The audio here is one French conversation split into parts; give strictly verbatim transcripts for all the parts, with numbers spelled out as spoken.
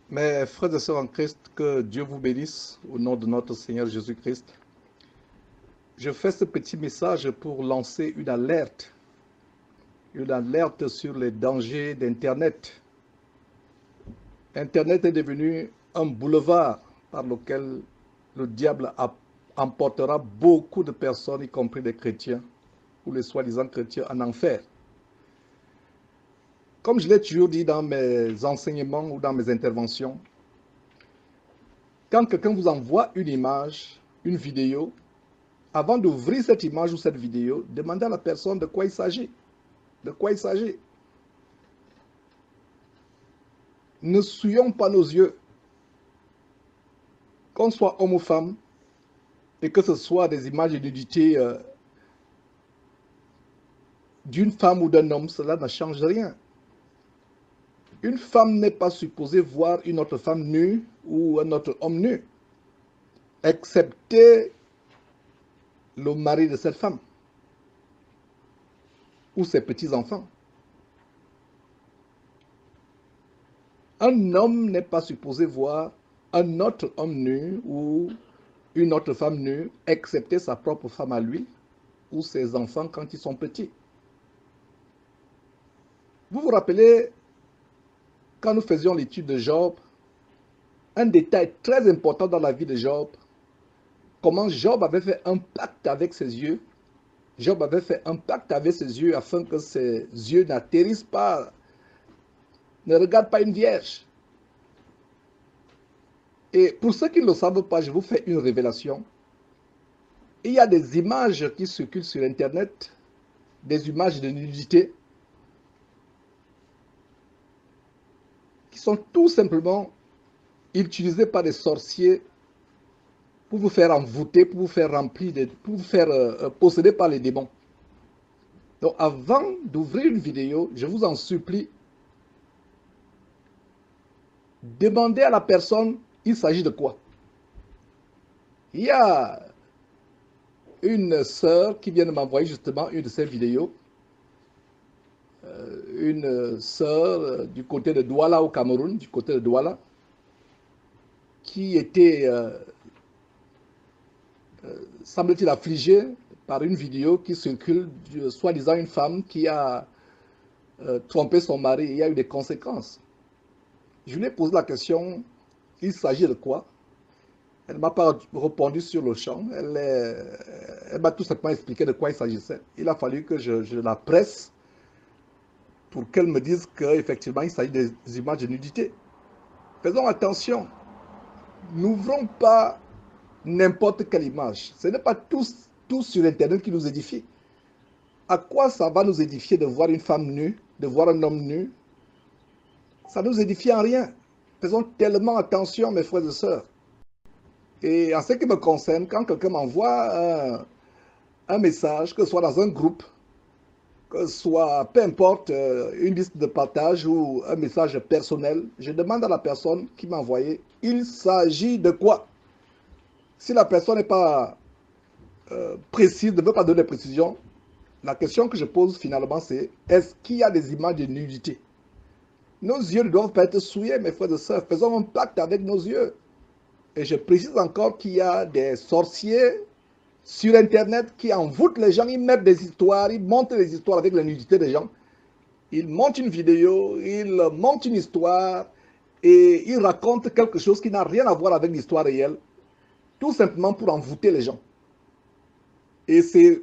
Mes frères et sœurs en Christ, que Dieu vous bénisse au nom de notre Seigneur Jésus-Christ. Je fais ce petit message pour lancer une alerte, une alerte sur les dangers d'Internet. Internet est devenu un boulevard par lequel le diable emportera beaucoup de personnes, y compris des chrétiens, ou les soi-disant chrétiens, en enfer. Comme je l'ai toujours dit dans mes enseignements ou dans mes interventions, quand quelqu'un vous envoie une image, une vidéo, avant d'ouvrir cette image ou cette vidéo, demandez à la personne de quoi il s'agit. De quoi il s'agit. Ne souillons pas nos yeux. Qu'on soit homme ou femme, et que ce soit des images de nudité euh, d'une femme ou d'un homme, cela ne change rien. Une femme n'est pas supposée voir une autre femme nue ou un autre homme nu, excepté le mari de cette femme ou ses petits-enfants. Un homme n'est pas supposé voir un autre homme nu ou une autre femme nue, excepté sa propre femme à lui ou ses enfants quand ils sont petits. Vous vous rappelez, quand nous faisions l'étude de Job, un détail très important dans la vie de Job, comment Job avait fait un pacte avec ses yeux. Job avait fait un pacte avec ses yeux afin que ses yeux n'atterrissent pas, ne regardent pas une vierge. Et pour ceux qui ne le savent pas, je vous fais une révélation. Il y a des images qui circulent sur Internet, des images de nudité, qui sont tout simplement utilisées par des sorciers pour vous faire envoûter, pour vous faire remplir, de, pour vous faire euh, posséder par les démons. Donc avant d'ouvrir une vidéo, je vous en supplie, demandez à la personne, il s'agit de quoi. Il y a une sœur qui vient de m'envoyer justement une de ces vidéos, euh, une sœur du côté de Douala au Cameroun, du côté de Douala, qui était, euh, euh, semble-t-il, affligée par une vidéo qui circule, soi-disant une femme qui a euh, trompé son mari et il y a eu des conséquences. Je lui ai posé la question, il s'agit de quoi? Elle ne m'a pas répondu sur le champ. Elle, elle m'a tout simplement expliqué de quoi il s'agissait. Il a fallu que je, je la presse pour qu'elle me dise qu'effectivement, il s'agit des images de nudité. Faisons attention. N'ouvrons pas n'importe quelle image. Ce n'est pas tout, tout sur Internet qui nous édifie. À quoi ça va nous édifier de voir une femme nue, de voir un homme nu? Ça ne nous édifie en rien. Faisons tellement attention, mes frères et sœurs. Et en ce qui me concerne, quand quelqu'un m'envoie un, un message, que ce soit dans un groupe, que ce soit, peu importe, une liste de partage ou un message personnel, je demande à la personne qui m'a envoyé, il s'agit de quoi? Si la personne n'est pas euh, précise, ne veut pas donner de précision, la question que je pose finalement c'est, est-ce qu'il y a des images de nudité? Nos yeux ne doivent pas être souillés, mes frères et sœurs. Faisons un pacte avec nos yeux. Et je précise encore qu'il y a des sorciers sur Internet qui envoûtent les gens, ils mettent des histoires, ils montent des histoires avec la nudité des gens. Ils montent une vidéo, ils montent une histoire et ils racontent quelque chose qui n'a rien à voir avec l'histoire réelle, tout simplement pour envoûter les gens. Et c'est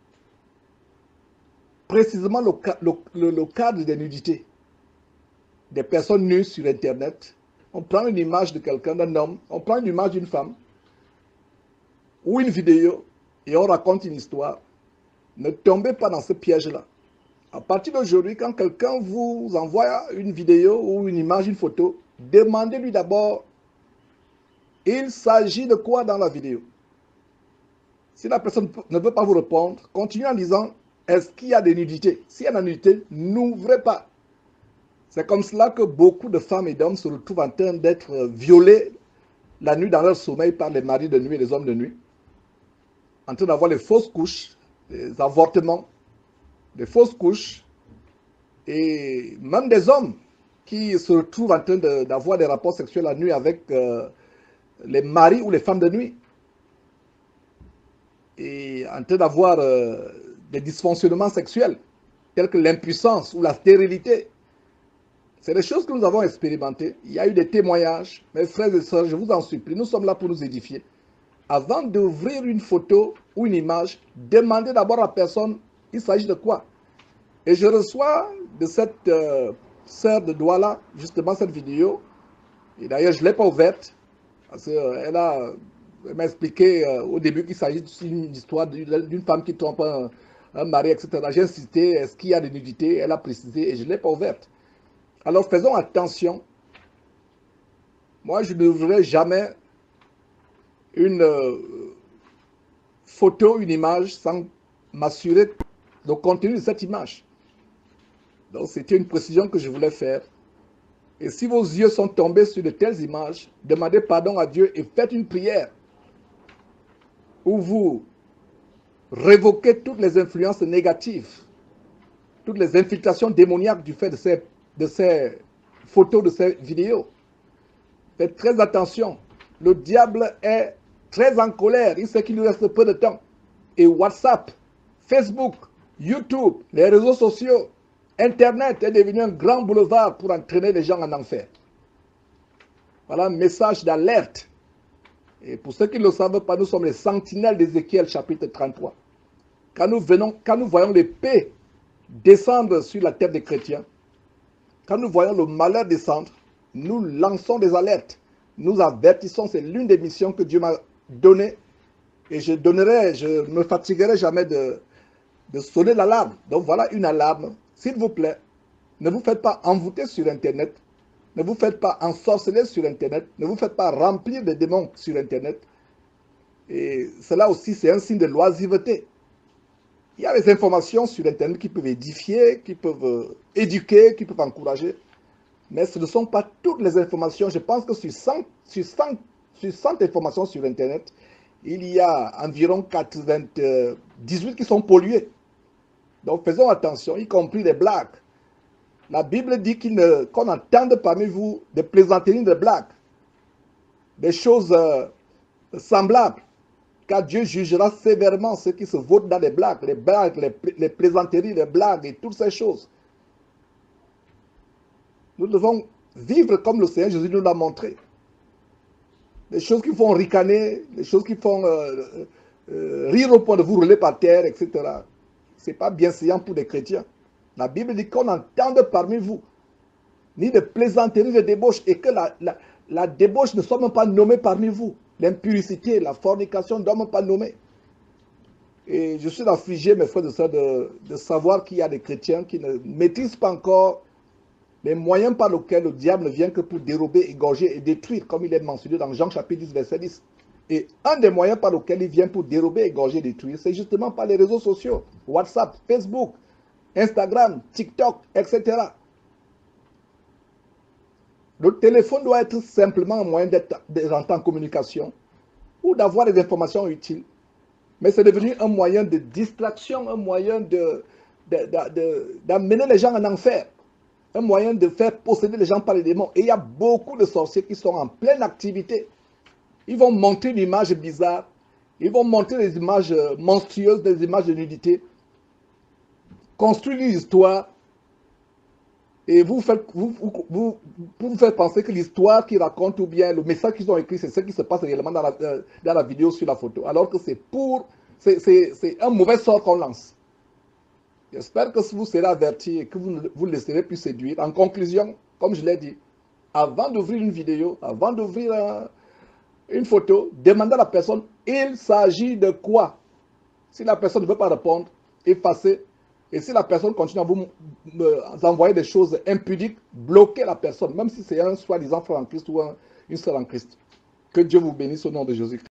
précisément le, le, le, le cadre des nudités. Des personnes nues sur Internet. On prend une image de quelqu'un, d'un homme, on prend une image d'une femme, ou une vidéo, et on raconte une histoire. Ne tombez pas dans ce piège-là. À partir d'aujourd'hui, quand quelqu'un vous envoie une vidéo ou une image, une photo, demandez-lui d'abord, il s'agit de quoi dans la vidéo? Si la personne ne veut pas vous répondre, continuez en disant, est-ce qu'il y a des nudités? S'il y a des nudités, n'ouvrez pas. C'est comme cela que beaucoup de femmes et d'hommes se retrouvent en train d'être violés la nuit dans leur sommeil par les maris de nuit et les hommes de nuit, en train d'avoir les fausses couches, les avortements, les fausses couches, et même des hommes qui se retrouvent en train d'avoir des rapports sexuels la nuit avec euh, les maris ou les femmes de nuit. Et en train d'avoir euh, des dysfonctionnements sexuels, tels que l'impuissance ou la stérilité. C'est des choses que nous avons expérimentées. Il y a eu des témoignages. Mes frères et sœurs, je vous en supplie, nous sommes là pour nous édifier. Avant d'ouvrir une photo ou une image, demandez d'abord à la personne, il s'agit de quoi? Et je reçois de cette euh, sœur de Douala, justement cette vidéo. Et d'ailleurs, je ne l'ai pas ouverte. Parce qu'elle a, elle m'a expliqué euh, au début qu'il s'agit d'une histoire d'une femme qui trompe un, un mari, et cetera. J'ai insisté, est-ce qu'il y a des nudités? Elle a précisé et je ne l'ai pas ouverte. Alors faisons attention. Moi, je n'ouvrirai jamais une euh, photo, une image sans m'assurer du contenu de cette image. Donc c'était une précision que je voulais faire. Et si vos yeux sont tombés sur de telles images, demandez pardon à Dieu et faites une prière où vous révoquez toutes les influences négatives, toutes les infiltrations démoniaques du fait de ces, de ces photos, de ces vidéos. Faites très attention. Le diable est très en colère. Il sait qu'il nous reste peu de temps. Et WhatsApp, Facebook, YouTube, les réseaux sociaux, Internet est devenu un grand boulevard pour entraîner les gens en enfer. Voilà un message d'alerte. Et pour ceux qui ne le savent pas, nous sommes les sentinelles d'Ézéchiel chapitre trente-trois. Quand nous, venons, quand nous voyons l'épée descendre sur la tête des chrétiens, quand nous voyons le malheur descendre, nous lançons des alertes. Nous avertissons, c'est l'une des missions que Dieu m'a données. Et je donnerai, je ne me fatiguerai jamais de, de sonner l'alarme. Donc voilà une alarme. S'il vous plaît, ne vous faites pas envoûter sur Internet. Ne vous faites pas ensorceler sur Internet. Ne vous faites pas remplir de démons sur Internet. Et cela aussi, c'est un signe de loisiveté. Il y a des informations sur Internet qui peuvent édifier, qui peuvent éduquer, qui peuvent encourager. Mais ce ne sont pas toutes les informations. Je pense que sur cent, sur cent, sur cent informations sur Internet, il y a environ quatre-vingt-dix-huit qui sont polluées. Donc faisons attention, y compris les blagues. La Bible dit qu'on entende parmi vous des plaisanteries, des blagues, des choses euh, semblables, car Dieu jugera sévèrement ceux qui se votent dans les blagues, les blagues, les, les plaisanteries, les blagues et toutes ces choses. Nous devons vivre comme le Seigneur Jésus nous l'a montré. Des choses qui font ricaner, des choses qui font euh, euh, rire au point de vous rouler par terre, et cetera. Ce n'est pas bienséant pour des chrétiens. La Bible dit qu'on entende parmi vous ni de plaisanteries, ni de débauche, et que la, la, la débauche ne soit même pas nommée parmi vous. L'impurité, la fornication ne doit même pas nommer. Et je suis affligé, mes frères et sœurs, de, de savoir qu'il y a des chrétiens qui ne maîtrisent pas encore les moyens par lesquels le diable ne vient que pour dérober, égorger et détruire, comme il est mentionné dans Jean chapitre dix, verset dix. Et un des moyens par lesquels il vient pour dérober, égorger et détruire, c'est justement par les réseaux sociaux, WhatsApp, Facebook, Instagram, TikTok, et cetera. Le téléphone doit être simplement un moyen d'entrer en communication ou d'avoir des informations utiles. Mais c'est devenu un moyen de distraction, un moyen de, de, de, de, d'amener les gens en enfer. Un moyen de faire posséder les gens par les démons. Et il y a beaucoup de sorciers qui sont en pleine activité. Ils vont montrer une image bizarre. Ils vont montrer des images monstrueuses, des images de nudité. Construire une histoire. Et vous faites, vous, vous, vous, pour vous faire penser que l'histoire qu'ils racontent ou bien le message qu'ils ont écrit, c'est ce qui se passe réellement dans la, euh, dans la vidéo sur la photo. Alors que c'est pour, c'est un mauvais sort qu'on lance. J'espère que vous serez avertis et que vous ne vous laisserez plus séduire. En conclusion, comme je l'ai dit, avant d'ouvrir une vidéo, avant d'ouvrir un, une photo, demandez à la personne, il s'agit de quoi? Si la personne ne veut pas répondre, effacez. Et si la personne continue à vous envoyer des choses impudiques, bloquez la personne, même si c'est un soi-disant frère en Christ ou un, une sœur en Christ. Que Dieu vous bénisse au nom de Jésus-Christ.